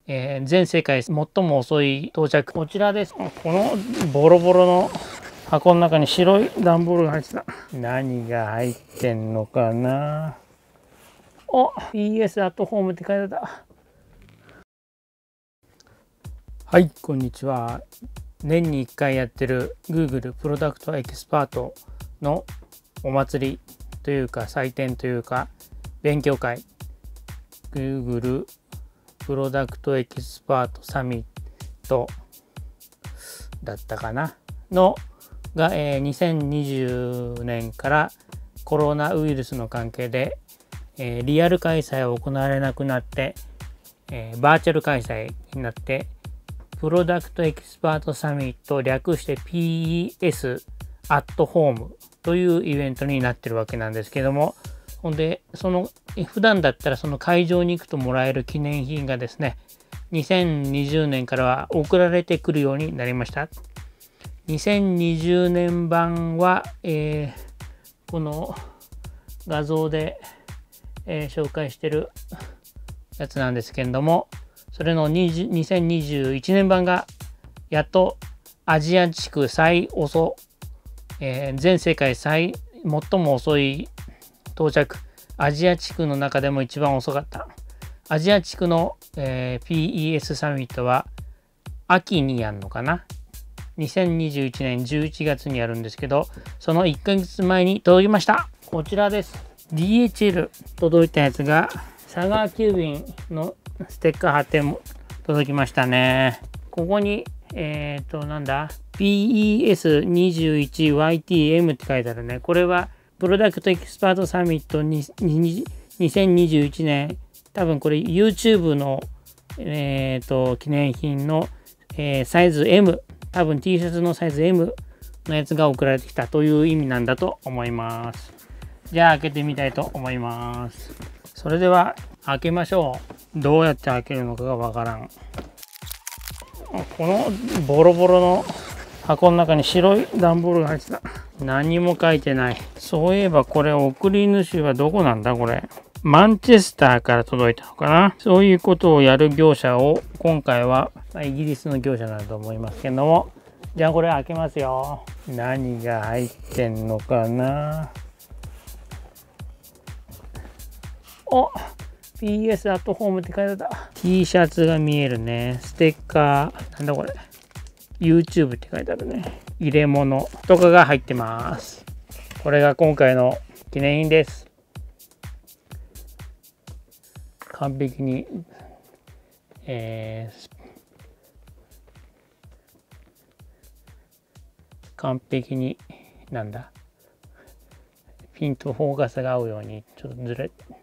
全世界最も遅い到着。こちらです。このボロボロの箱の中に白い段ボールが入ってた。何が入ってんのかな。PS アットホームって書いてあった。はい、こんにちは。年に1回やってる Google プロダクトエキスパートのお祭りというか祭典というか勉強会、 Google プロダクトエキスパートサミットだったかなのが、2020年からコロナウイルスの関係で、リアル開催は行われなくなって、バーチャル開催になってプロダクトエキスパートサミット、略して PES アットホームというイベントになってるわけなんですけども、ほんで普段だったらその会場に行くともらえる記念品がですね、2020年からは送られてくるようになりました。2020年版は、この画像で、紹介してるやつなんですけれども、それの2021年版がやっとアジア地区最遅、全世界最も遅い到着、アジア地区の中でも一番遅かったアジア地区の、PES サミットは秋にやるのかな。2021年11月にやるんですけど、その1ヶ月前に届きました。こちらです。 DHL 届いたやつが佐川急便のステッカー貼っても届きましたね。ここになんだ PES21YTM って書いてあるね。これはプロダクトエキスパートサミット2021年、多分これ YouTube の記念品の、サイズ M、多分 T シャツのサイズ M のやつが送られてきたという意味なんだと思います。じゃあ開けてみたいと思います。それでは開けましょう。どうやって開けるのかがわからん。このボロボロの箱の中に白い段ボールが入ってた。何も書いてない。そういえばこれ送り主はどこなんだこれ。マンチェスターから届いたのかな。そういうことをやる業者を今回はイギリスの業者だと思いますけども、じゃあこれ開けますよ。何が入ってんのかな。PS アットホームって書いてあった。 T シャツが見えるね。ステッカー、なんだこれ、 YouTube って書いてあるね。入れ物とかが入ってます。これが今回の記念品です。完璧に、完璧になんだ、ピンとフォーカスが合うようにちょっとずれ